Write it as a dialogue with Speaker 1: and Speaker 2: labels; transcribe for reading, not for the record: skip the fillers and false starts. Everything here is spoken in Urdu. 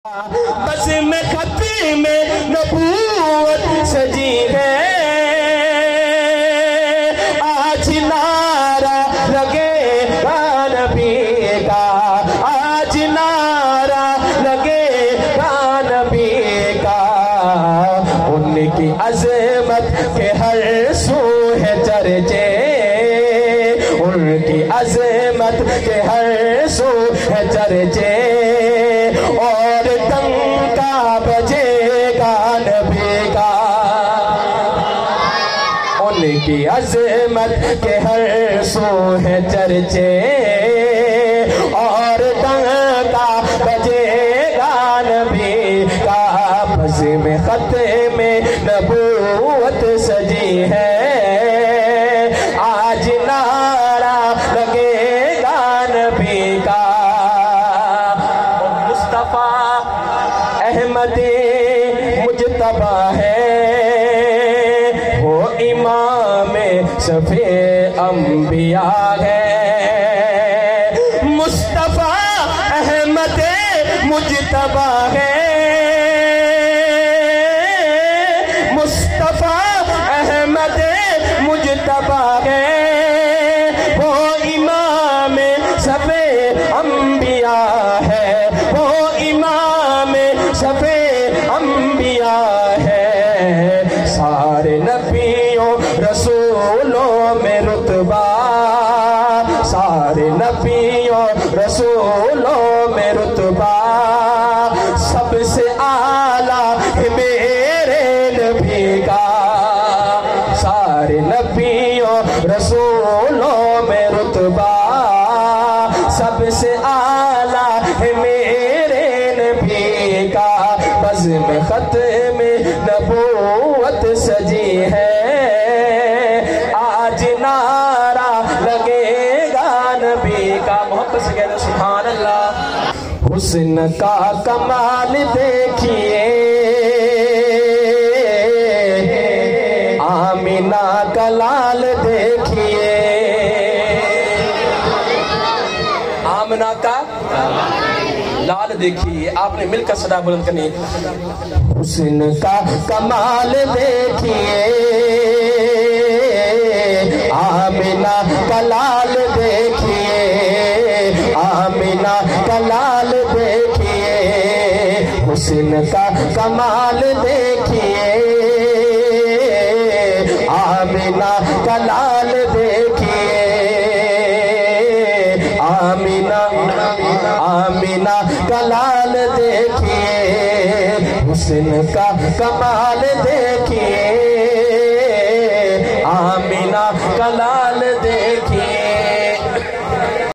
Speaker 1: بس میں خطی میں نبوت سجی ہے، آج نعرہ لگے گا نبی کا، آج نعرہ لگے گا نبی کا، ان کی عظمت کے ہر سو ہے چرچے، ان کی عظمت کے ہر سو ہے چرچے، اور ڈنکا بجے گا نبی کا، ان کی عظمت کے ہر سو ہے چرچے، اور ڈنکا بجے گا نبی کا، بزم ختم نبوت سجی ہے، آج نعرہ لگے گا نبی کا، احمد مجتبہ ہے، وہ امام صفِ انبیاء ہے، مصطفیٰ احمد مجتبہ ہے، مصطفیٰ احمد مجتبہ ہے، وہ امام صفِ انبیاء ہے، وہ امام صفِ انبیاء ہے، سارے نبیوں رسولوں میں رتبہ، سارے نبیوں رسولوں میں رتبہ، سب سے اعلیٰ ہے میرے نبی کا، سارے نبیوں رسولوں میں رتبہ، سب سے اعلیٰ ہے میرے نبی کا، بزم ختم نبوت سجی ہے، آج نعرہ لگے گا نبی کا، محبت سے کہہ دو سبحان اللہ، حسن کا کمال دیکھیے، آمینہ کا لال دیکھیے، آمنہ کا لال دیکھیے، آپ نے مل کر صدا بلند کرنی، حسن کا کمال دیکھیے، آمنہ کا لال دیکھیے، آمنہ کا لال دیکھیے، حسن کا کمال دیکھیے، آمنہ کا لال دیکھیے، آمنہ آمنہ کا لال دیکھیے، حسن کا کمال دیکھیے، آمنہ کا لال دیکھیے۔